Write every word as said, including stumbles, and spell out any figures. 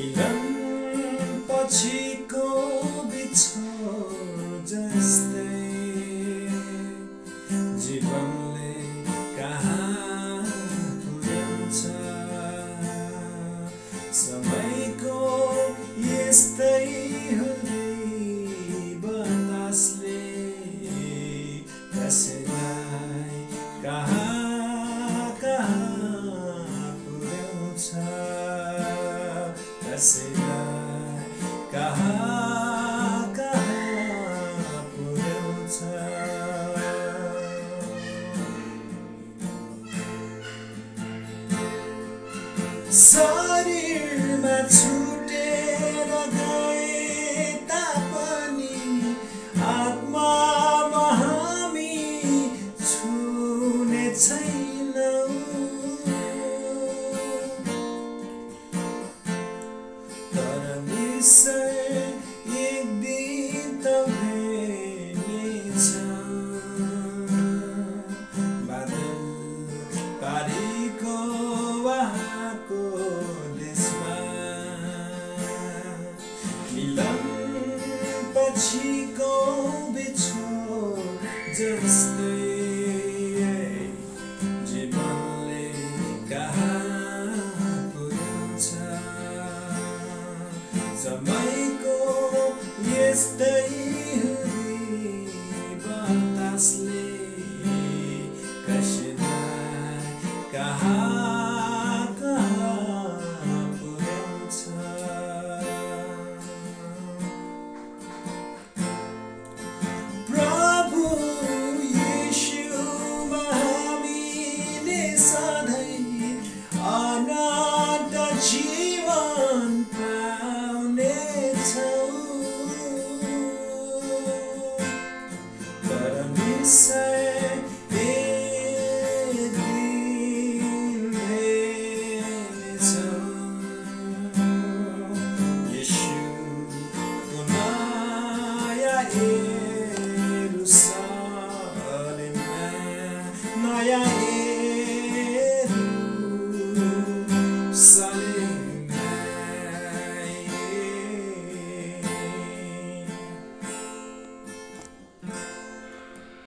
मिलन पछिको बिछोड जस्तै जीवनले कहाँ पुर्याउँछ समयको यस्तै हुँदै बतासले कसैलाई कहाँ कहाँ पुर्याउँछ कसैलाई कहाँ कहाँ पुर्याउँछ शरीरमा छुटेर गए तापनि आत्मामा हामी छुने छैनौँ तर निश्चय एक दिन त भेट्नेछ बादल पारीको वहाँको देशमा मिलन पछिको बिछोड जस्तै जीवनले कहाँ पुर्याउँछ समयको यस्तै हुँदै बतासले कसैलाई कहाँ कहाँ पुर्याउँछ प्रभु येशूमा हामीले सधैँ अनन्त जीवन पाउनेछौँ तर निश्चय